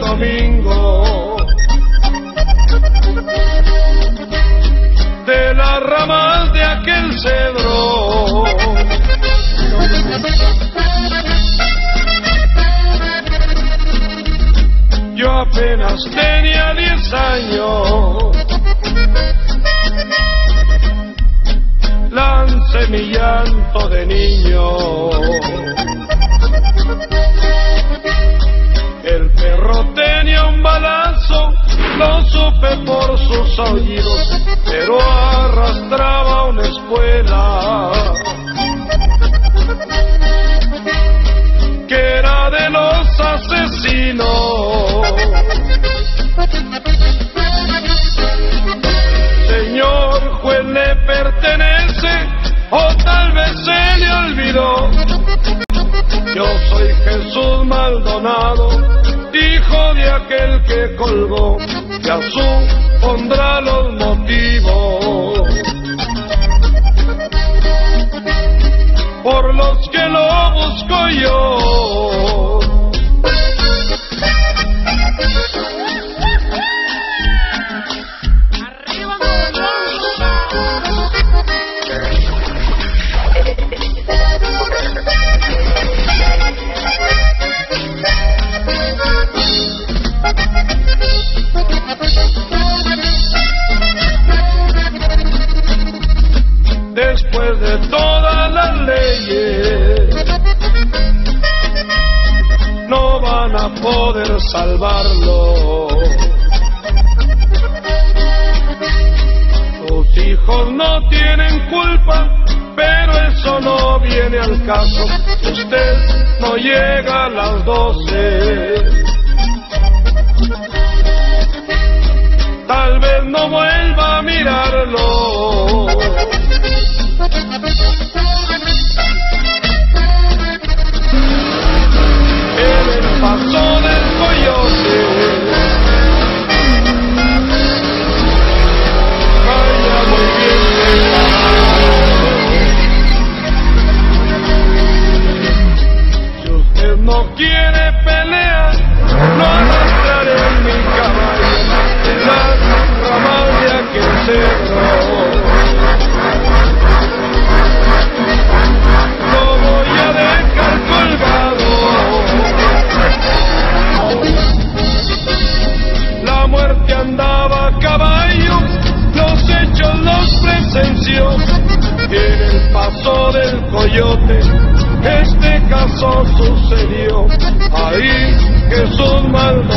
domingo de las ramas de aquel cedro. Yo apenas tenía 10 años, lancé mi llanto de niño. El perro tenía un balazo, lo supe por sus aullidos, pero arrastraba una espuela que era de los asesinos. Señor juez, ¿le pertenece o tal vez se le olvidó? Yo soy Jesús Maldonado, hijo de aquel que colgó, y a su pondrá los motivos por los que lo busco yo. Después de todas las leyes, no van a poder salvarlo. Sus hijos no tienen culpa, pero eso no viene al caso. Usted no llega a las 12, tal vez no vuelva a mirarlo. En el paso del coyote, vaya muy bien preparado. Si usted no quiere pelea, lo arrastraré en mi caballo, en las ramas de aquel cedro. Andaba a caballo, los hechos los presenció. En el paso del coyote, este caso sucedió. Ahí Jesús Maldonado